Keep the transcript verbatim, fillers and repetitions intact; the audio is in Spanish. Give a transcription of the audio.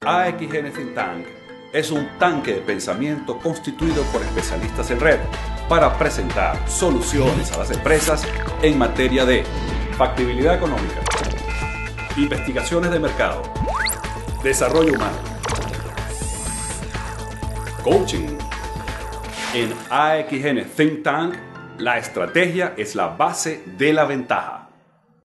A X N Think Tank es un tanque de pensamiento constituido por especialistas en red para presentar soluciones a las empresas en materia de factibilidad económica, investigaciones de mercado, desarrollo humano, coaching. En A X N Think Tank, la estrategia es la base de la ventaja.